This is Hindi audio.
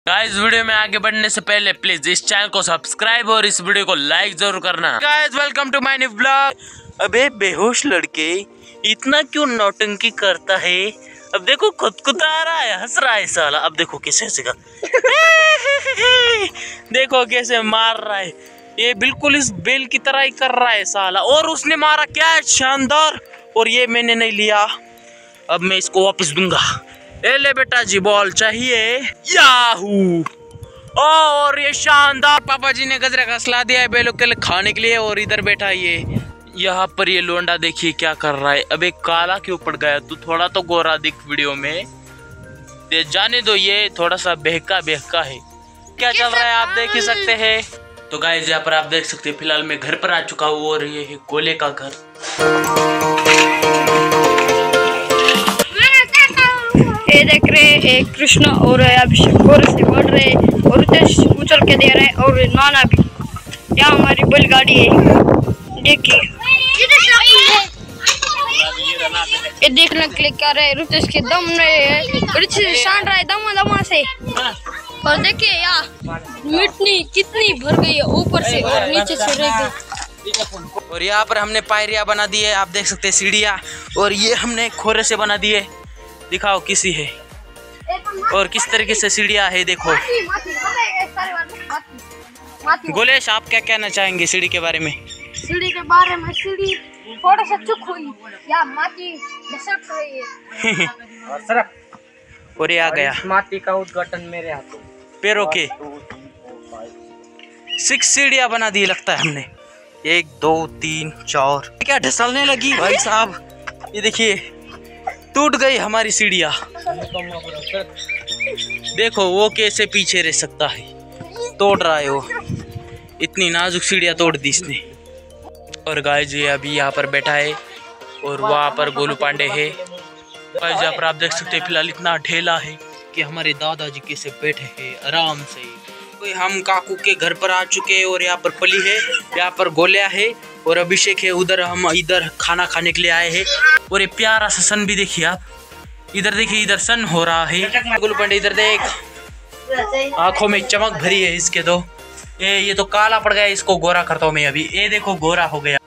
गाइस वीडियो में आगे बढ़ने से पहले प्लीज इस चैनल को सब्सक्राइब और इस वीडियो को लाइक जरूर करना। Guys welcome to my new vlog. अबे बेहोश लड़के इतना क्यों नौटंकी करता है? अब देखो खुद आ रहा है, हंस रहा है साला। अब देखो कैसे हंसेगा देखो कैसे मार रहा है, ये बिल्कुल इस बेल की तरह ही कर रहा है साला। और उसने मारा क्या शानदार, और ये मैंने नहीं लिया, अब मैं इसको वापस दूंगा। ए ले बेटा जी बॉल चाहिए, याहू। और ये शानदार पापा जी ने गजरा का सला दिया है बेलों के लिए खाने के लिए। और इधर बैठा ये यहाँ पर ये लोंडा देखिए क्या कर रहा है। अब एक काला क्यों पड़ गया, तू थोड़ा तो गोरा दिख वीडियो में। जाने दो, ये थोड़ा सा बहका है। क्या चल रहा है आप देख ही सकते हैं। तो गाइस यहाँ पर आप देख सकते हैं फिलहाल मैं घर पर आ चुका हूँ और ये है गोले का घर। ये देख रहे एक कृष्ण और अभिषेक गोर से बढ़ रहे और उछल के दे रहे और नाना भी। यहाँ हमारी बैलगाड़ी है, देखिए ये देखने के लिए क्या रहे। रुतेश के दम रहे है, शान रहा है दमा से। और देखिए यहाँ मिट्टी कितनी भर गई है ऊपर से और नीचे से रह गई। और यहाँ पर हमने पायरिया बना दी है, आप देख सकते हैं सीढ़ियाँ। और ये हमने खोरे से बना दी है, दिखाओ किसी है। और किस तरीके से सीढ़ियाँ है देखो। गोलेश आप क्या कहना चाहेंगे सीढ़ी के बारे में? सीढ़ी के बारे में, सीढ़ी थोड़ा सा चुक हुई या माटी घसट रही है। और ये आ गया माटी का उद्घाटन मेरे हाथों पैरों के 6 सीढ़ियाँ बना दी लगता है हमने। 1 2 3 4 क्या ढसलने लगी भाई साहब। ये देखिए टूट गई हमारी सीढ़ियाँ। देखो वो कैसे पीछे रह सकता है, तोड़ रहा है वो। इतनी नाजुक सीढ़ियाँ तोड़ दी इसने। और गाइस जी अभी यहाँ पर बैठा है और वहाँ पर गोलू पांडे है। गाइस यहाँ पर आप देख सकते हैं फिलहाल इतना ढेला है कि हमारे दादाजी कैसे बैठे हैं आराम से। कोई हम काकू के घर पर आ चुके हैं और यहाँ पर पली है, यहाँ पर गोलिया है और अभिषेक है। उधर हम इधर खाना खाने के लिए आए हैं। और ये प्यारा सा सन भी देखिए आप, इधर देखिए इधर सन हो रहा है। गोलू पांडे इधर देख, आंखों में चमक भरी है इसके। तो ये तो काला पड़ गया, इसको गोरा करता हूँ मैं अभी। ये देखो गोरा हो गया।